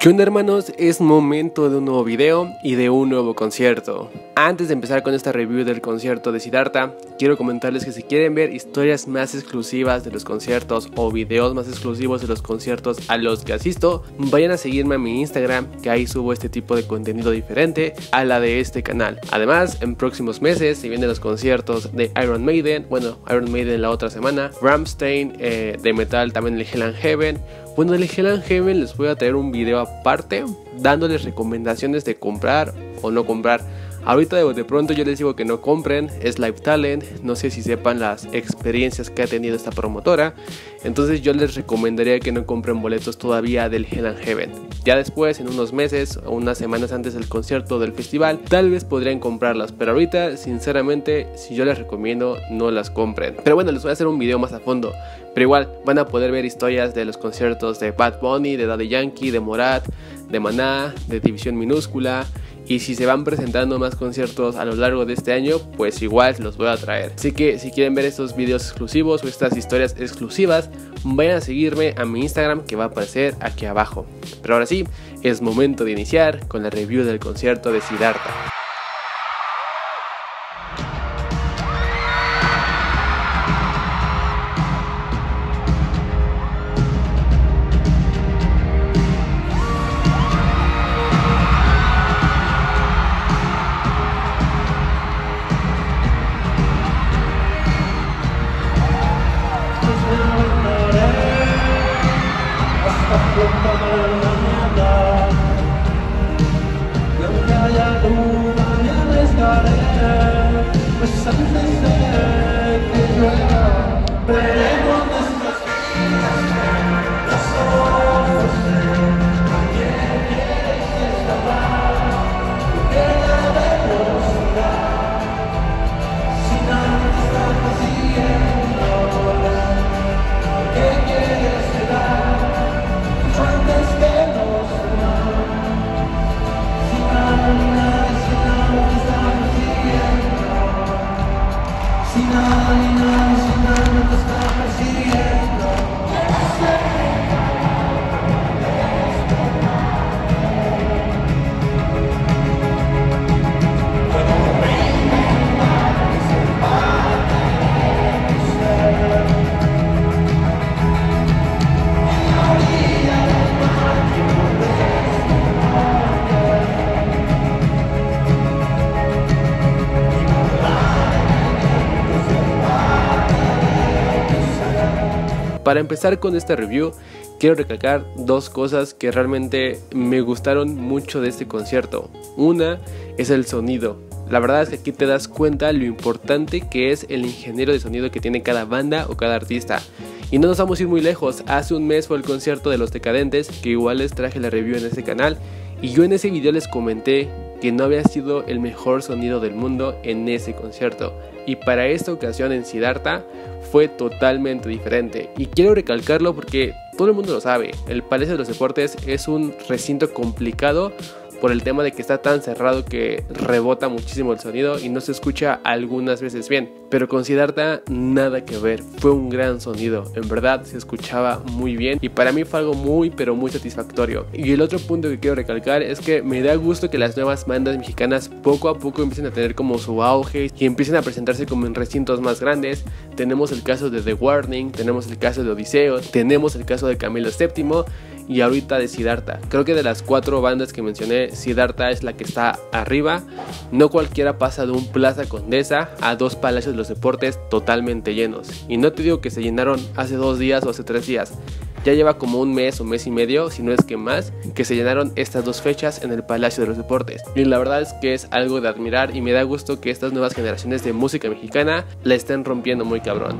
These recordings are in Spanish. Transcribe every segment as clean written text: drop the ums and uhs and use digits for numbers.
¿Qué onda, hermanos? Es momento de un nuevo video y de un nuevo concierto. Antes de empezar con esta review del concierto de Siddhartha, quiero comentarles que si quieren ver historias más exclusivas de los conciertos o videos más exclusivos de los conciertos a los que asisto, vayan a seguirme a mi Instagram, que ahí subo este tipo de contenido diferente a la de este canal. Además, en próximos meses se vienen los conciertos de Iron Maiden, Iron Maiden la otra semana, Rammstein, de metal también el Hell and Heaven. Bueno, del Hell and Heaven les voy a traer un video aparte dándoles recomendaciones de comprar o no comprar. Ahorita de pronto yo les digo que no compren, es Live Talent, no sé si sepan las experiencias que ha tenido esta promotora, entonces yo les recomendaría que no compren boletos todavía del Hell and Heaven. Ya después, en unos meses o unas semanas antes del concierto del festival, tal vez podrían comprarlas, pero ahorita sinceramente si yo les recomiendo no las compren. Pero bueno, les voy a hacer un video más a fondo, pero igual van a poder ver historias de los conciertos de Bad Bunny, de Daddy Yankee, de Morat, de Maná, de División Minúscula. Y si se van presentando más conciertos a lo largo de este año, pues igual los voy a traer. Así que si quieren ver estos videos exclusivos o estas historias exclusivas, vayan a seguirme a mi Instagram, que va a aparecer aquí abajo. Pero ahora sí, es momento de iniciar con la review del concierto de Siddhartha. Para empezar con esta review, quiero recalcar dos cosas que realmente me gustaron mucho de este concierto. Una es el sonido. La verdad es que aquí te das cuenta lo importante que es el ingeniero de sonido que tiene cada banda o cada artista. Y no nos vamos a ir muy lejos, hace un mes fue el concierto de Los Decadentes, que igual les traje la review en este canal. Y yo en ese video les comenté que no había sido el mejor sonido del mundo en ese concierto. Y para esta ocasión en Siddhartha fue totalmente diferente. Y quiero recalcarlo porque todo el mundo lo sabe. El Palacio de los Deportes es un recinto complicado por el tema de que está tan cerrado que rebota muchísimo el sonido y no se escucha algunas veces bien. Pero con Siddhartha nada que ver, fue un gran sonido, en verdad se escuchaba muy bien y para mí fue algo muy pero muy satisfactorio. Y el otro punto que quiero recalcar es que me da gusto que las nuevas bandas mexicanas poco a poco empiecen a tener como su auge y empiecen a presentarse como en recintos más grandes. Tenemos el caso de The Warning, tenemos el caso de Odiseo, tenemos el caso de Camilo VII y ahorita de Siddhartha. Creo que de las 4 bandas que mencioné, Siddhartha es la que está arriba. No cualquiera pasa de un Plaza Condesa a 2 Palacios de los Deportes totalmente llenos. Y no te digo que se llenaron hace 2 días o hace 3 días. Ya lleva como un mes o mes y medio, si no es que más, que se llenaron estas 2 fechas en el Palacio de los Deportes. Y la verdad es que es algo de admirar y me da gusto que estas nuevas generaciones de música mexicana la estén rompiendo muy cabrón.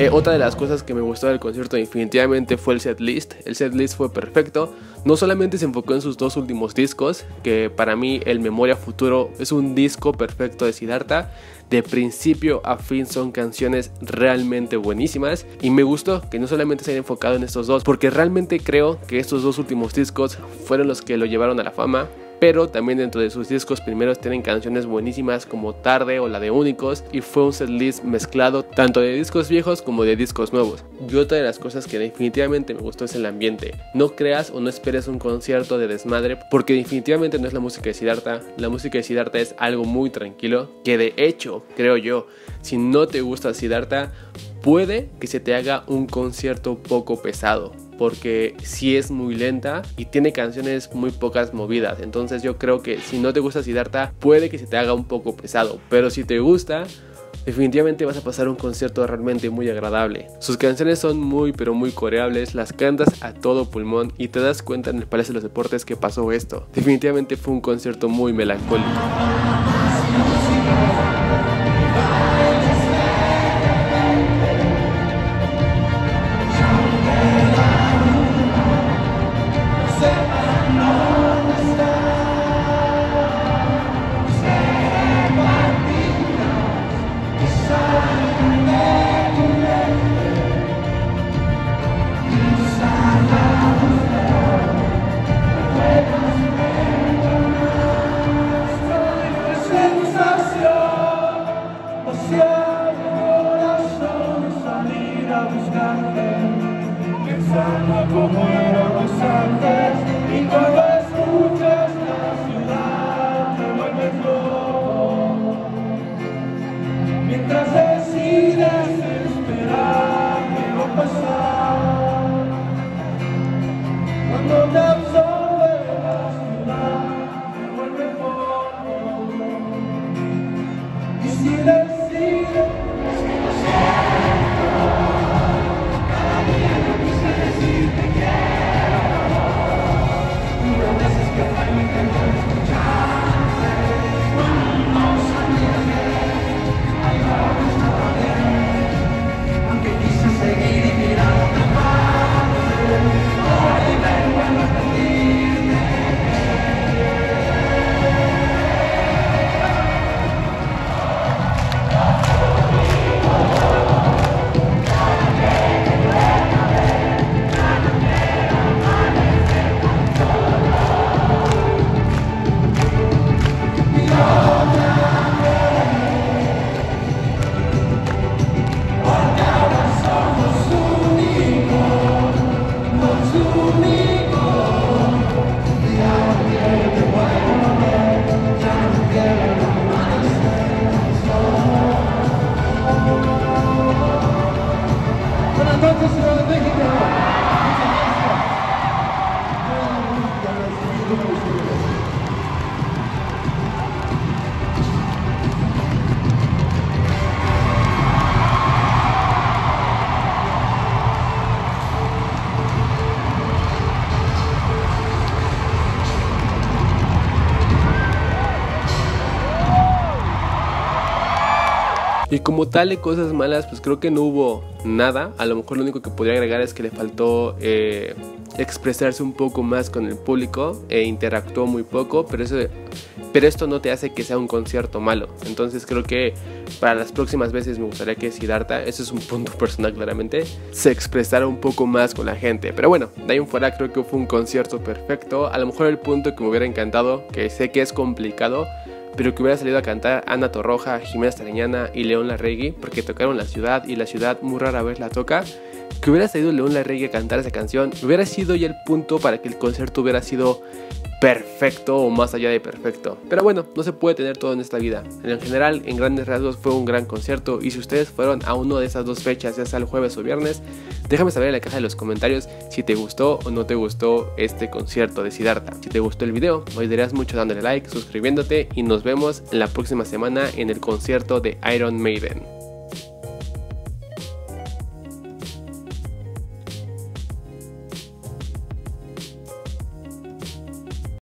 Otra de las cosas que me gustó del concierto definitivamente fue el setlist. El setlist fue perfecto. No solamente se enfocó en sus dos últimos discos, que para mí el Memoria Futuro es un disco perfecto de Siddhartha. De principio a fin son canciones realmente buenísimas y me gustó que no solamente se haya enfocado en estos dos, porque realmente creo que estos dos últimos discos fueron los que lo llevaron a la fama. Pero también dentro de sus discos primeros tienen canciones buenísimas como Tarde o la de Únicos, y fue un setlist mezclado tanto de discos viejos como de discos nuevos. Y otra de las cosas que definitivamente me gustó es el ambiente. No creas o no esperes un concierto de desmadre, porque definitivamente no es la música de Siddhartha. La música de Siddhartha es algo muy tranquilo, que de hecho, creo yo, si no te gusta Siddhartha, puede que se te haga un concierto poco pesado, porque sí es muy lenta y tiene canciones muy pocas movidas. Entonces yo creo que si no te gusta Siddhartha, puede que se te haga un poco pesado, pero si te gusta, definitivamente vas a pasar un concierto realmente muy agradable. Sus canciones son muy pero muy coreables, las cantas a todo pulmón y te das cuenta en el Palacio de los Deportes que pasó esto. Definitivamente fue un concierto muy melancólico. Como éramos antes, y cuando escuchas la ciudad te vuelves loco, mientras decides esperar que va a pasar, cuando te absorbe la ciudad te vuelves loco, y si decides Y como tal de cosas malas, pues creo que no hubo nada. A lo mejor lo único que podría agregar es que le faltó expresarse un poco más con el público e interactuó muy poco, pero esto no te hace que sea un concierto malo. Entonces creo que para las próximas veces me gustaría que Siddhartha, eso es un punto personal claramente, se expresara un poco más con la gente. Pero bueno, de ahí en fuera creo que fue un concierto perfecto. A lo mejor el punto que me hubiera encantado, que sé que es complicado, pero que hubiera salido a cantar Ana Torroja, Jimena Sariñana y León Larregui, porque tocaron La Ciudad y La Ciudad muy rara vez la toca. Que hubiera salido León Larregui a cantar esa canción, hubiera sido ya el punto para que el concierto hubiera sido perfecto o más allá de perfecto. Pero bueno, no se puede tener todo en esta vida. En general, en grandes rasgos fue un gran concierto, y si ustedes fueron a uno de esas dos fechas, ya sea el jueves o viernes, déjame saber en la caja de los comentarios si te gustó o no te gustó este concierto de Siddhartha. Si te gustó el video, me ayudarías mucho dándole like, suscribiéndote, y nos vemos en la próxima semana en el concierto de Iron Maiden.